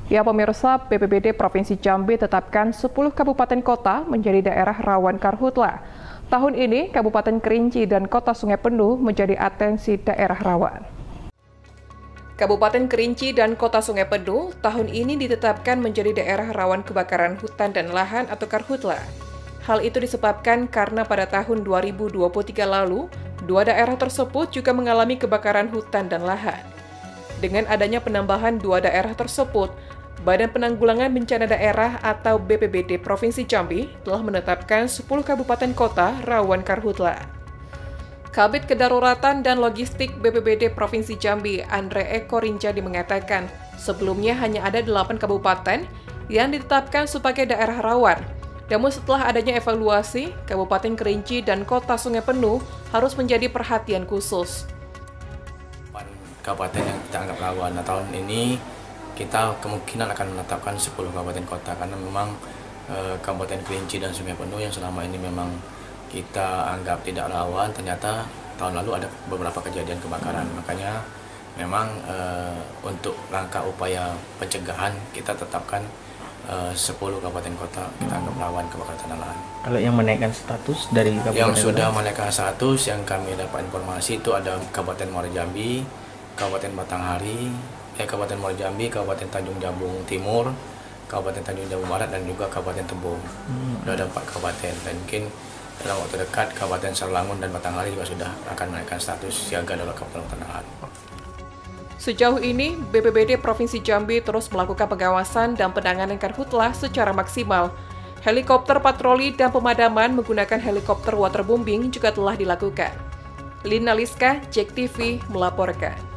Ya pemirsa, BPBD Provinsi Jambi tetapkan 10 kabupaten kota menjadi daerah rawan karhutla. Tahun ini, Kabupaten Kerinci dan Kota Sungai Penuh menjadi atensi daerah rawan. Kabupaten Kerinci dan Kota Sungai Penuh tahun ini ditetapkan menjadi daerah rawan kebakaran hutan dan lahan atau karhutla. Hal itu disebabkan karena pada tahun 2023 lalu, dua daerah tersebut juga mengalami kebakaran hutan dan lahan. Dengan adanya penambahan dua daerah tersebut, Badan Penanggulangan Bencana Daerah atau BPBD Provinsi Jambi telah menetapkan 10 kabupaten kota rawan karhutla. Kabid Kedaruratan dan Logistik BPBD Provinsi Jambi, Andre Eko Rinjadi mengatakan, sebelumnya hanya ada 8 kabupaten yang ditetapkan sebagai daerah rawan. Namun setelah adanya evaluasi, Kabupaten Kerinci dan Kota Sungai Penuh harus menjadi perhatian khusus. Kabupaten yang kita anggap rawan. Nah, tahun ini kita kemungkinan akan menetapkan 10 kabupaten kota karena memang Kabupaten Kerinci dan Sungai Penuh yang selama ini memang kita anggap tidak rawan, ternyata tahun lalu ada beberapa kejadian kebakaran. Makanya memang untuk langkah upaya pencegahan kita tetapkan 10 kabupaten kota kita anggap rawan kebakaran tanah lahan. Kalau yang menaikkan status dari kabupaten yang sudah menaikkan status, yang kami dapat informasi itu ada Kabupaten Muara Jambi, Kabupaten Batanghari, Kabupaten Muara Jambi, Kabupaten Tanjung Jabung Timur, Kabupaten Tanjung Jabung Barat, dan juga Kabupaten Tebung. Sudah ada 4 kabupaten, dan mungkin dalam waktu dekat Kabupaten Salangun dan Batanghari juga sudah akan menaikkan status siaga darurat kabupaten tanah lahan. Sejauh ini, BPBD Provinsi Jambi terus melakukan pengawasan dan penanganan karhutla secara maksimal. Helikopter patroli dan pemadaman menggunakan helikopter waterbombing juga telah dilakukan. Lina Liska, JEK TV melaporkan.